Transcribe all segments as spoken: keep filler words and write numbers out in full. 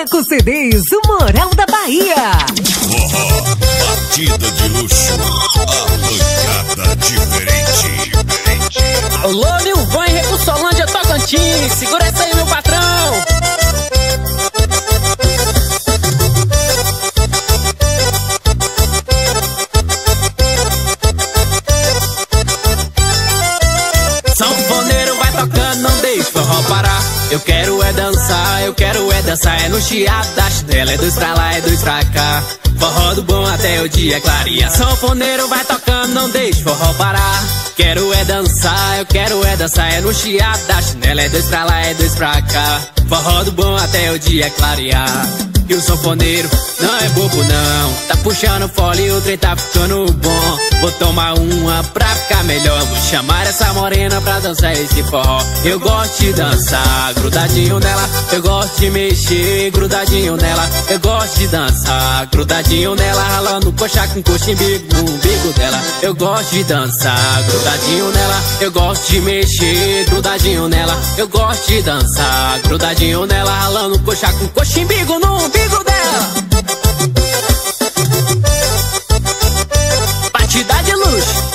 Marco C Ds, o Moral da Bahia. Forró, batida de luxo, a bancada diferente. Alô, Nilvan e Repulsolândia, Tocantins. Segura essa aí, meu patrão. Sanfoneiro vai tocando, não deixa o forró parar. Eu quero é dançar, eu quero é dançar. É no chiado da chinela, é dois pra lá, é dois pra cá. Forró do bom até o dia clarear. Sanfoneiro vai tocando, não deixa o forró parar. Quero é dançar, eu quero é dançar. É no chiado da chinela, é dois pra lá, é dois pra cá. Forró do bom até o dia clarear. E o sanfoneiro não é bobo não, tá puxando fole e o trem tá ficando bom. Vou tomar uma pra ficar melhor, vou chamar essa morena pra dançar esse forró. Eu gosto de dançar, grudadinho nela. Eu gosto de mexer, grudadinho nela. Eu gosto de dançar, grudadinho nela. Ralando coxa com coxa embigo no umbigo dela. Eu gosto de dançar, grudadinho nela. Eu gosto de mexer, grudadinho nela. Eu gosto de dançar, grudadinho nela. Ralando coxa com coxa embigo no umbigo dela. Batida de luxo.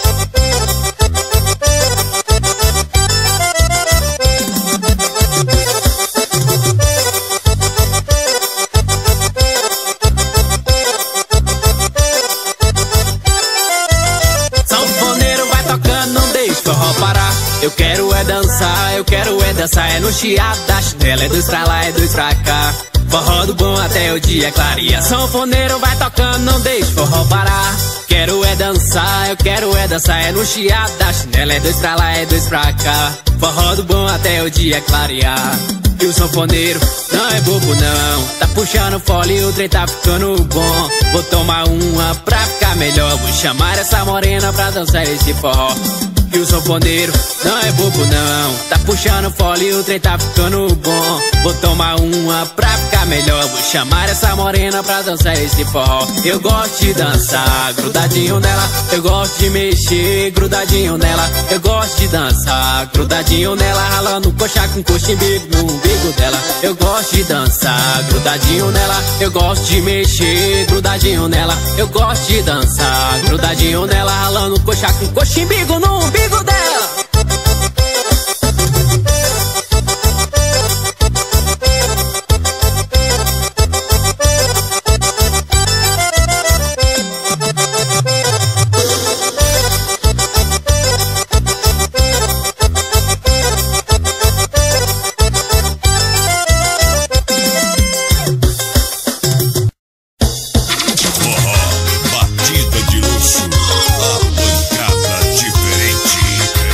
Sanfoneiro vai tocando, não deixa o forró parar. Eu quero é dançar, eu quero é dançar. É no chiado da chinela, é dois pra lá, é dois pra cá. Forró do bom até o dia clarear. Sanfoneiro vai tocando, não deixa o forró parar. Quero é dançar, eu quero é dançar. É no chiado da chinela, é dois pra lá, é dois pra cá. Forró do bom até o dia clarear. E o sanfoneiro não é bobo não, tá puxando fole e o trem tá ficando bom. Vou tomar uma pra ficar melhor, vou chamar essa morena pra dançar esse forró. E o sanfoneiro não é bobo não, tá puxando fole e o trem tá ficando bom. Vou tomar uma pra ficar melhor, vou chamar essa morena pra dançar esse forró. Eu gosto de dançar, grudadinho nela. Eu gosto de mexer, grudadinho nela. Eu gosto de dançar, grudadinho nela. Ralando coxa com coxa embigo no umbigo dela. Eu gosto de dançar, grudadinho nela. Eu gosto de mexer, grudadinho nela. Eu gosto de dançar, grudadinho nela. Ralando coxa com coxa embigo no umbigo dela. Forró, batida de luxo, a bancada diferente.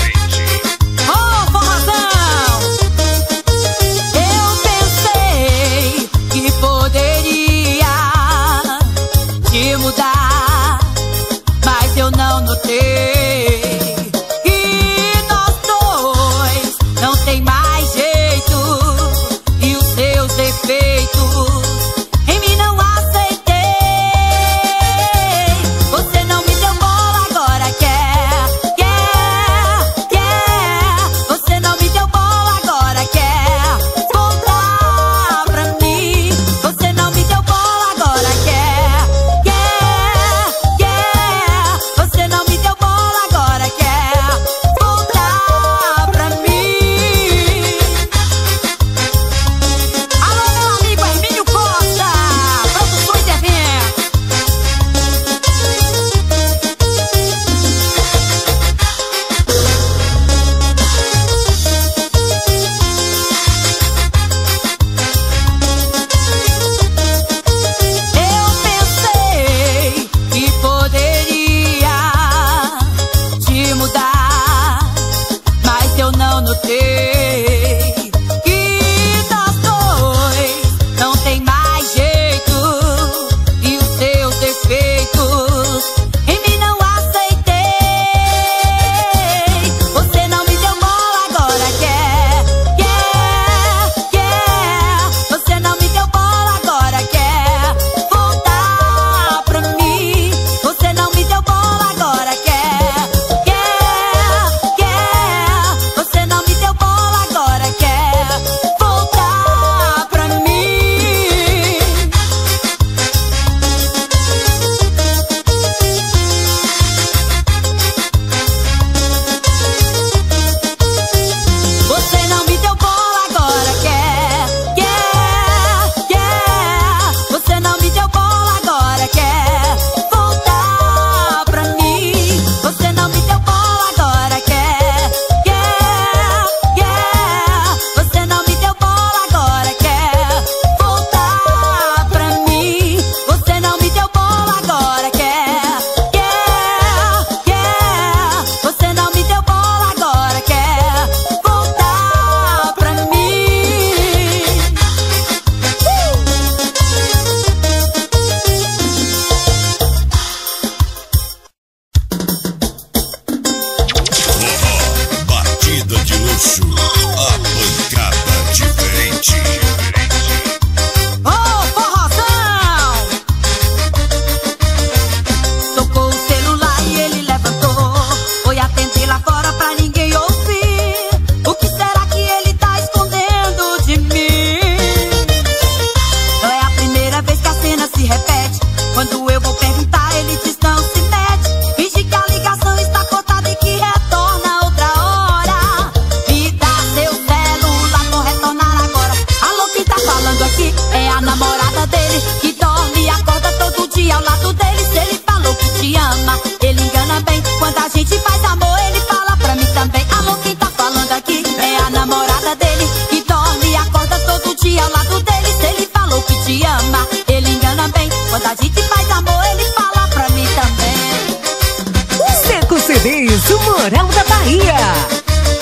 aqui é a namorada dele, que dorme e acorda todo dia ao lado dele. Se ele falou que te ama, ele engana bem. Quando a gente faz amor, ele fala pra mim também. Alô, quem tá falando aqui é a namorada dele, que dorme e acorda todo dia ao lado dele. Se ele falou que te ama, ele engana bem. Quando a gente faz amor, ele fala pra mim também. Seco C Ds, o Moral da Bahia.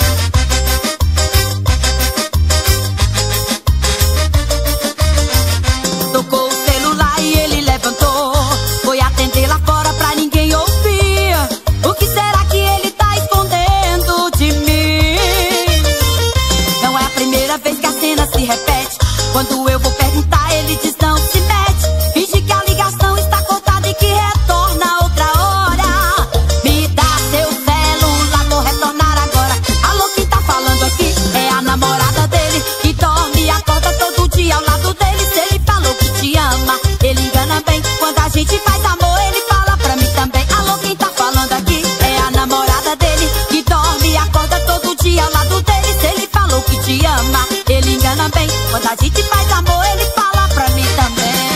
Tocou o celular e ele levantou, foi atender lá fora pra ninguém ouvir. O que será que ele tá escondendo de mim? Não é a primeira vez que a cena se repete. Quando eu vou perguntar, ele diz não se mete. Finge que a ligação está cortada e que retorna outra hora. Me dá seu celular, vou retornar agora. Alô, quem tá falando aqui é a namorada dele, que dorme e acorda todo dia ao lado dele. Se ele falou que te ama, ele engana bem. Quando a gente faz amor, ele fala pra mim também. Alô, quem tá falando aqui é a namorada dele, que dorme e acorda todo dia ao lado dele. Se ele falou que te ama, ele engana bem. Quando a gente faz amor, ele fala pra mim também.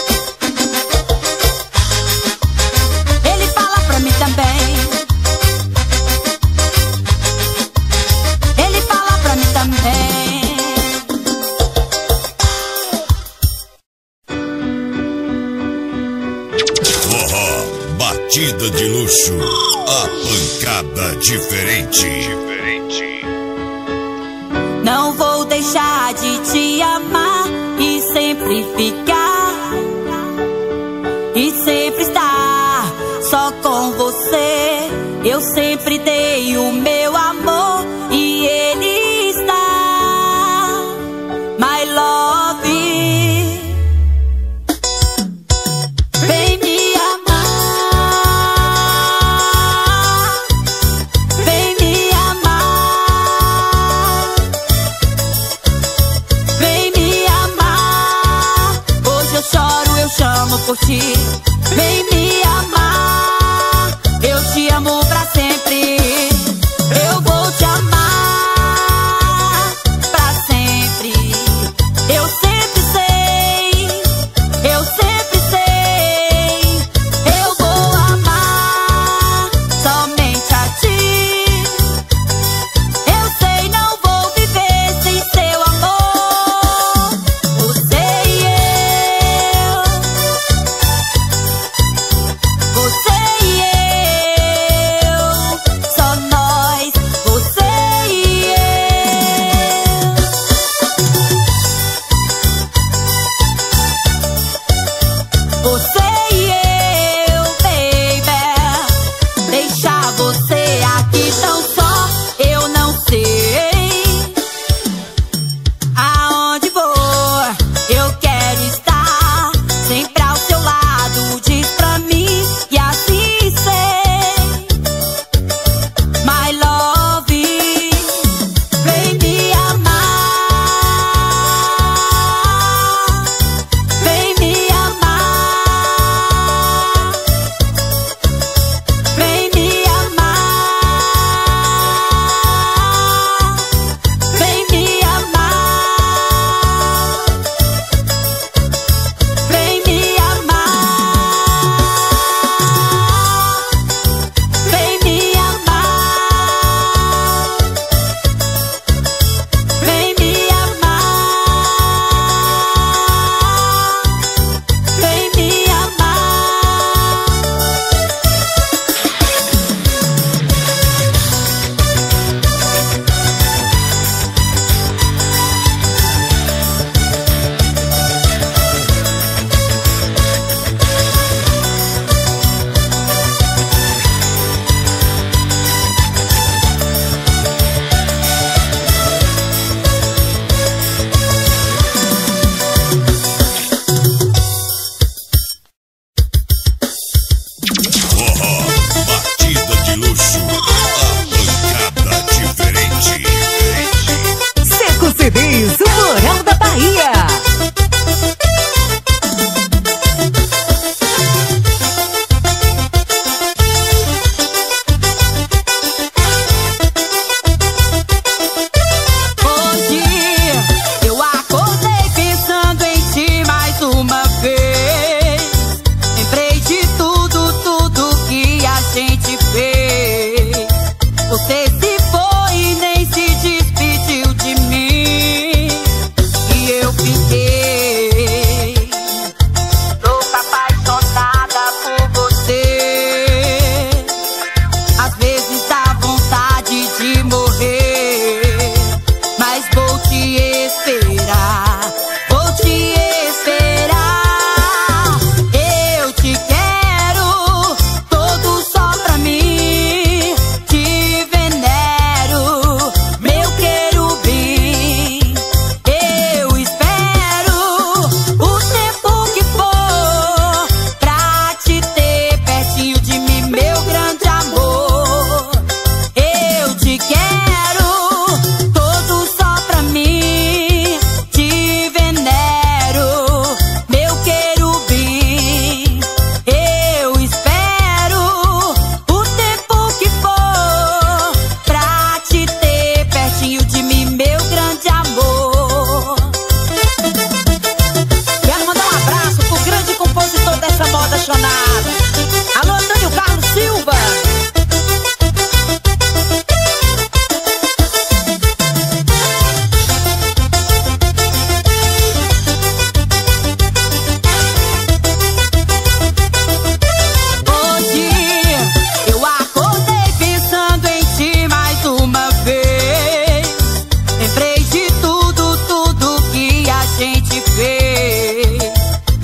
Ele fala pra mim também. Ele fala pra mim também. Forró, batida de luxo, a pancada diferente. Diferente. Não vou deixar de te amar e sempre ficar, e sempre estar só com você. Eu sempre dei o meu amor e ele está, my love. Vem me amar, vem me amar, vem me amar. Hoje eu choro, eu chamo por ti. Vem me amar, eu te amo pra sempre. Eu vou te amar pra sempre. Eu sempre sei, eu sempre sei. Eu vou amar somente a ti. Eu sei, não vou viver sem seu amor. Você e eu, você e eu, só nós, você e eu. Você e eu, baby. Deixar você aqui tão só, eu não sei aonde vou. Eu quero estar sempre ao seu lado. Diz pra mim e assim sei, my love. Vem me amar, vem me amar,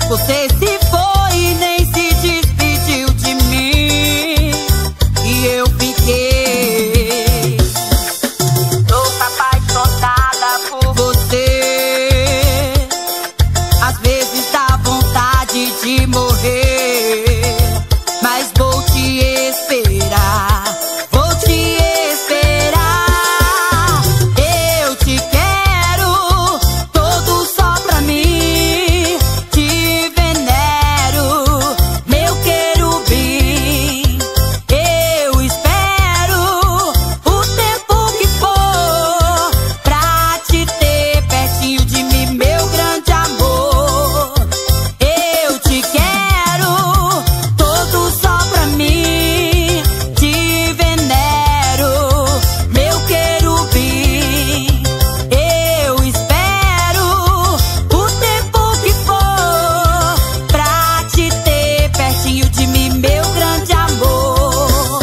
Você se foi e nem se despediu de mim, e eu fiquei louca, apaixonada por você. Às vezes dá vontade de morrer, mas vou te esperar, vou te esperar. Eu te quero todo só pra mim, te venero, meu querubim. Eu espero o tempo que for pra te ter pertinho de mim, meu grande amor. Eu te quero todo só pra mim, te venero, meu querubim. Eu espero o tempo que for pra te ter pertinho de mim, meu grande amor.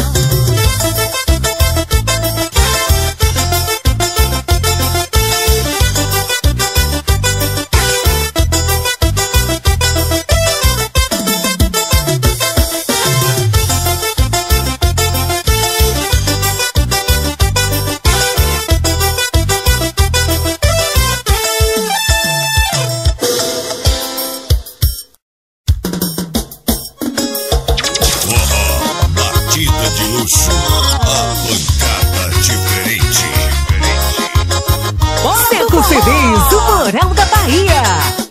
Forró, batida de luxo, a pancada diferente. Seco C Ds, o Moral da Bahia.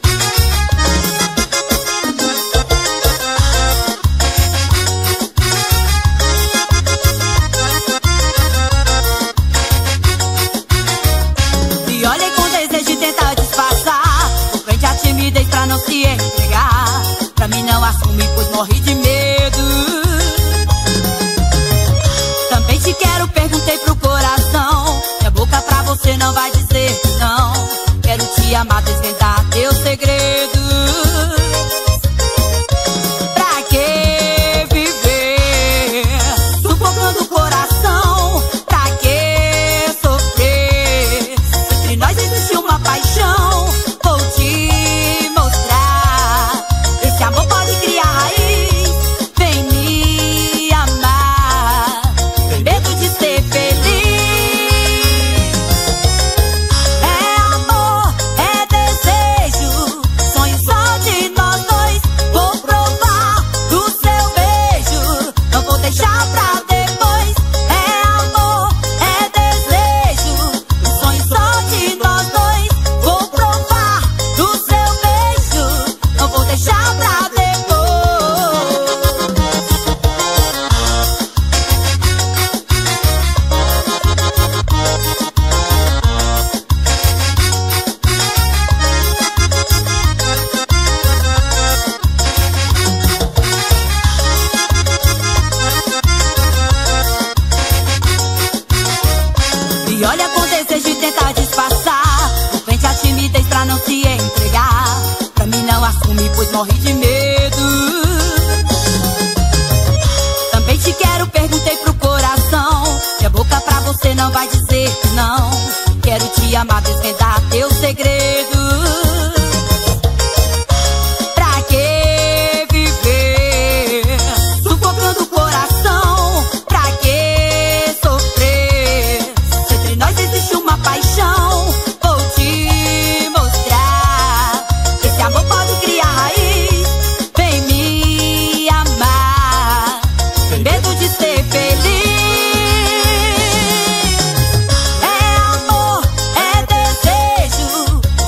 E olhem com desejo de tentar disfarçar, frente à timidez pra não se entregar. Pra mim não assume, pois morri de medo. Também te quero, perguntei pro coração. Minha boca pra você não vai dizer que não. Quero te amar, desvendar teu segredo. Pra que viver sufocando o coração? Pra que sofrer? Entre nós existe uma paixão. Vou te mostrar. Esse amor pode criar raiz. Vem me amar. Tem medo de ser feliz. É amor, é desejo, sonho só de nós dois. Vou provar do seu beijo, não vou deixar pra depois. É amor, é desejo, sonho só de nós dois. Vou provar do seu beijo, não vou deixar pra depois. E olha com desejo de tentar disfarçar, frente à timidez pra não se entregar. Pra mim não assume, pois morri de medo. Também te quero, perguntei pro coração. Minha boca pra você não vai dizer que não. Quero te amar, desvendar teu segredo. Pra que viver sufocando o coração? Pra que sofrer? Se entre nós existe uma paixão. Vou te mostrar. Esse amor pode criar raiz. Vem me amar. Tem medo de ser feliz. É amor, é desejo,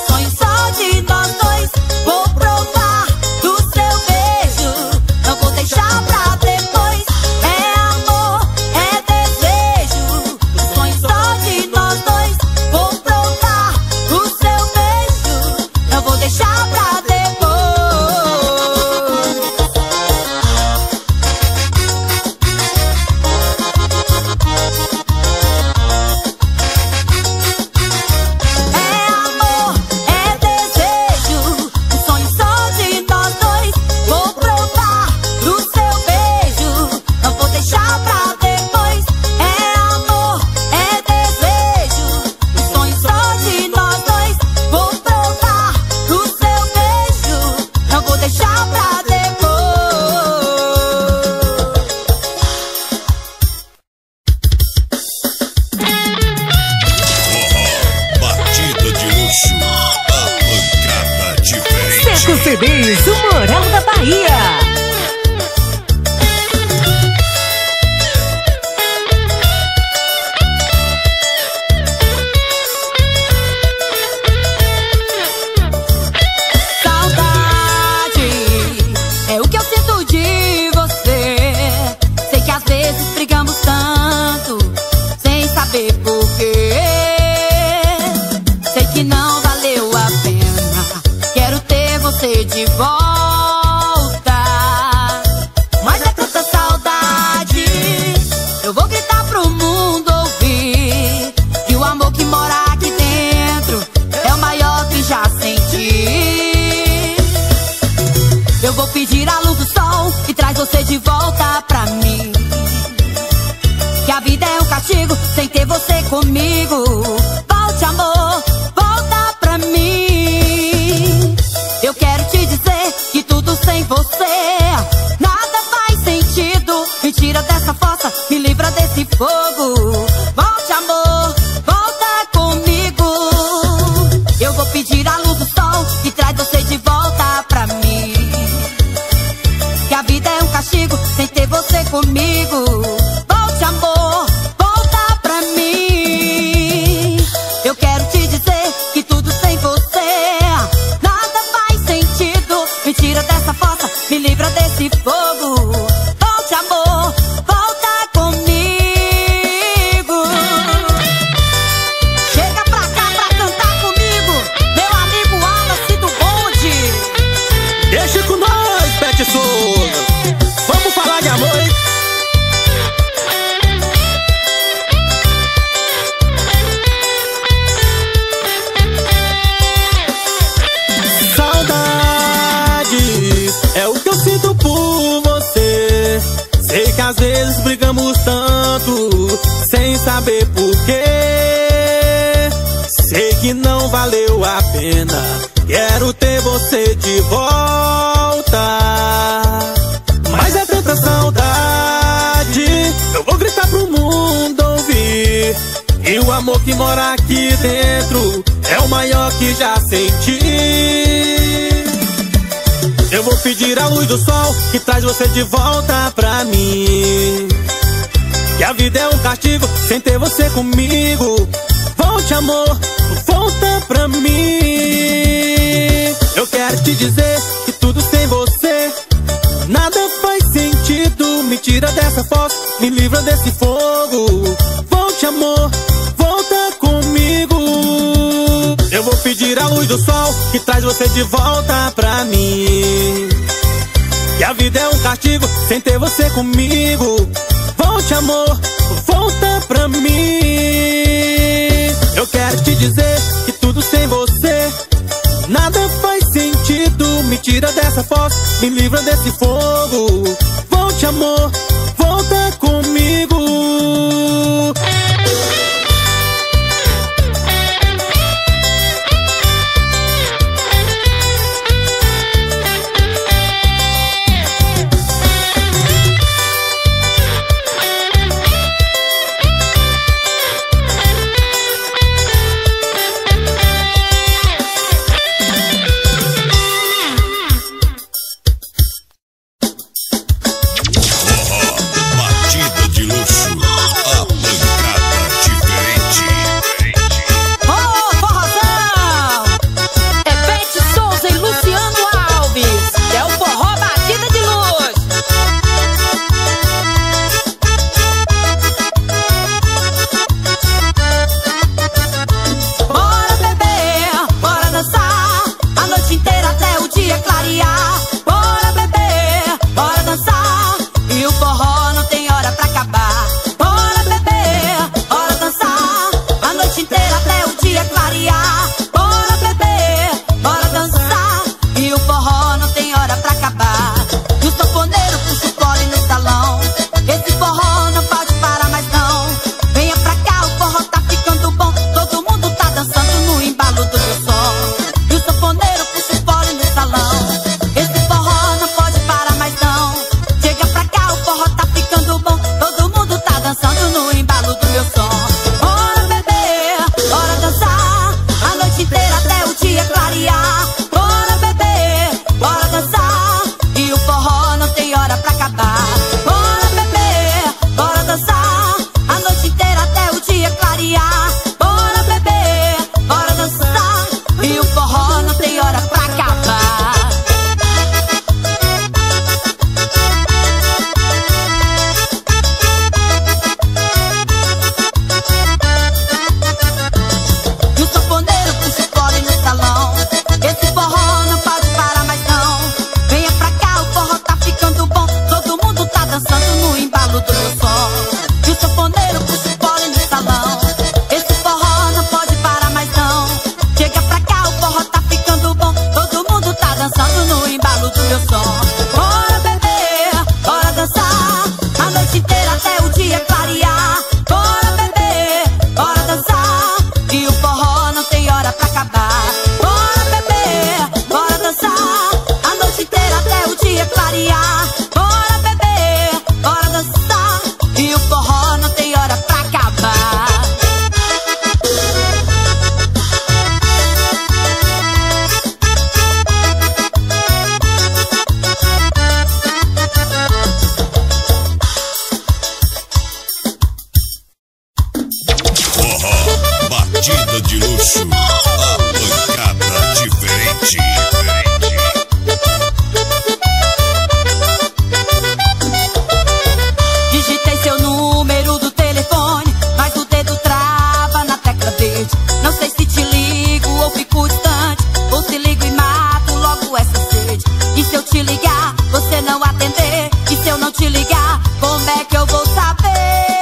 C Ds, o Moral da Bahia. De volta, mas é tanta saudade. Eu vou gritar pro mundo ouvir que o amor que mora aqui dentro é o maior que já senti. Eu vou pedir a luz do sol que traz você de volta pra mim. Que a vida é um castigo sem ter você comigo. Volte, amor, volta pra mim. Eu quero te dizer que tudo sem você nada faz sentido. Me tira dessa fossa, me livra desse fogo. Volte, amor, volta comigo. Eu vou pedir a luz do sol que traz você de volta pra mim. Que a vida é um castigo sem ter você comigo. Volte, amor, volta pra mim. Eu quero te dizer que tudo sem você me tira dessa fossa, me livra desse fogo. Volte, amor, volta comigo. Chega pra cá pra cantar comigo, meu amigo Wallace do bonde. Deixa com nós, Pet Souza. Vamos falar de amor, hein? É o que eu sinto por você. Sei que às vezes brigamos tanto sem saber porquê. Sei que não valeu a pena. Quero ter você de volta. Mas é tanta saudade. Eu vou gritar pro mundo ouvir. E o amor que mora aqui dentro é o maior que já senti. Eu vou pedir a luz do sol que traz você de volta pra mim. Que a vida é um castigo sem ter você comigo. Volte, amor, volta pra mim. Eu quero te dizer que tudo sem você nada faz sentido. Me tira dessa fossa, me livra desse fogo. Volte, amor, volta comigo. Eu vou pedir a luz do sol que traz você de volta pra mim. Que a vida é um castigo sem ter você comigo. Volte, amor, volta pra mim. Eu quero te dizer que tudo sem você nada faz sentido. Me tira dessa fossa, me livra desse fogo. Volte, amor, volta comigo. te ligar, como é que eu vou saber?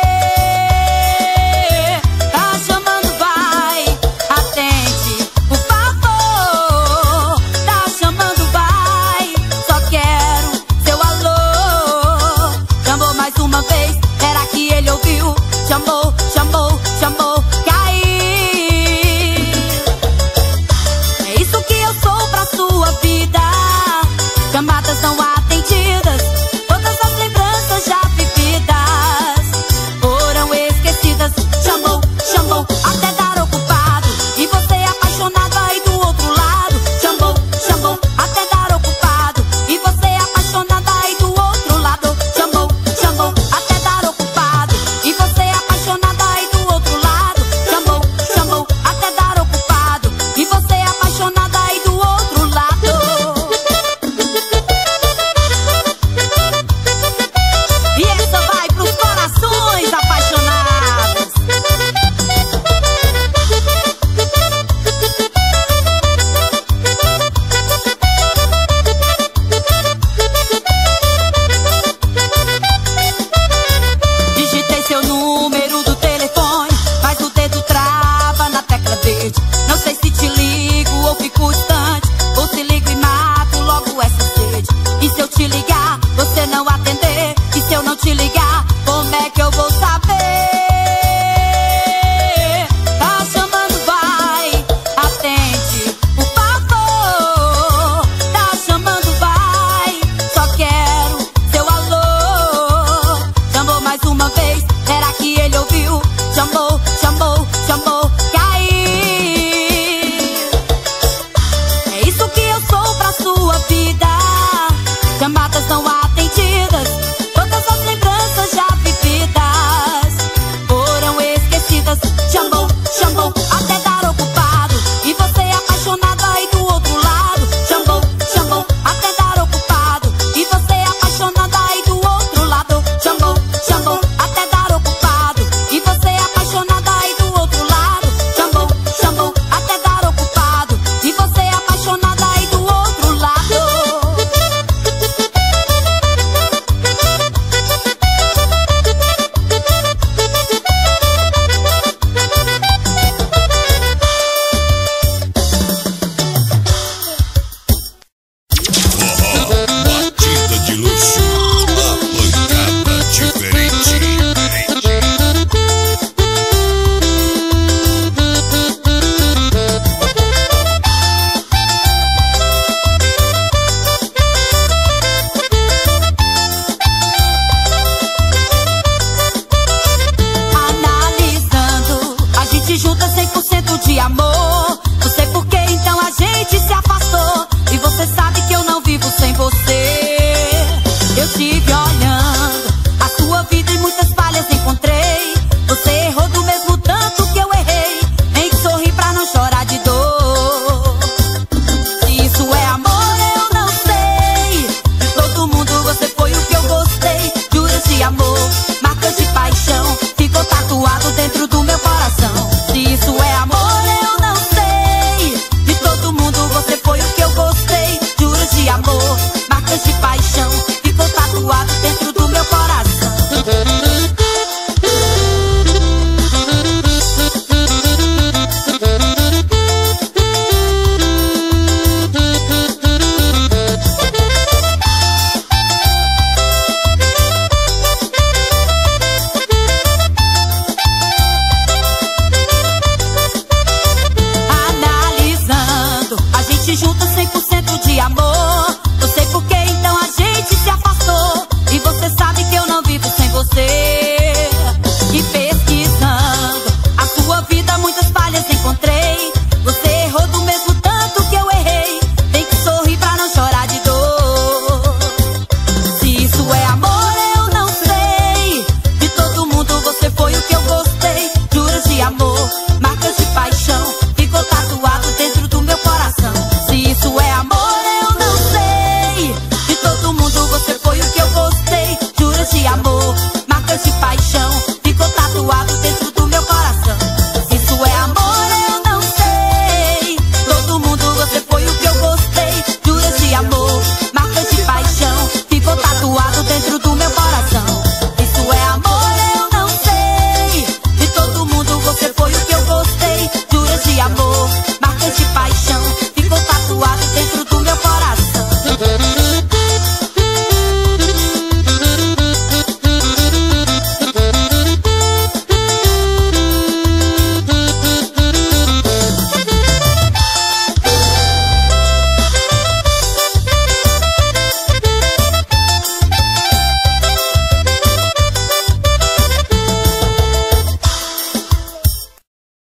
Tá chamando, vai, atende, por favor. Tá chamando, vai, só quero seu alô. Chamou mais uma vez, será que ele ouviu? Chamou, chamou, chamou, caiu. É isso que eu sou pra sua vida. Chamadas não atendidas, todas as lembranças já vividas foram esquecidas. Chamou, chamou, até dar ocupado, e você apaixonado aí do outro lado. Chamou, chamou, até dar ocupado, e você apaixonado aí do outro lado. Chamou, chamou, até dar ocupado, e você apaixonado aí do outro lado. Chamou, chamou, até dar ocupado, e você apaixonado aí do outro lado. E essa vai pros corações apaixonados. Digitei seu número do telefone, mas o dedo trava na tecla verde. Não sei se te ligo ou fico distante, ou se ligo e mato logo essa sede. E se eu te ligar, você não atender? E se eu não te ligar, como é que eu vou saber? Tá chamando, vai, atende, por favor. Tá chamando, vai, só quero seu alô. Chamou mais uma vez, será que ele ouviu? Chamou, chamou, chamou, caiu. É isso que eu sou pra sua vida. Chamadas não atendidas, todas as lembranças já vividas foram esquecidas. Chamou, chamou, até dar ocupado, e você apaixonado aí do outro lado. Chamou, chamou, até dar ocupado, e você apaixonado aí do outro lado. Chamou, chamou, até dar ocupado, e você apaixonado aí do outro lado. Chamou, chamou, até dar ocupado, e você apaixonado aí do outro lado. Forró, batida de luxo, a pancada diferente. Analisando, a gente junta cem por cento de amor. Não sei por que então a gente se afastou, e você sabe que eu não vivo sem você. Eu tive olhando a sua vida e muitas falhas encontrei. Você errou do mesmo tanto que eu errei, nem que sorri pra não chorar de dor. Se isso é amor eu não sei. De todo mundo você foi o que eu gostei. Juras de amor, marcas de paixão, ficou tatuado dentro do meu coração. Se isso é amor eu não sei. De todo mundo você foi o que eu gostei. Juras de amor, marcas de paixão, ficou tatuado dentro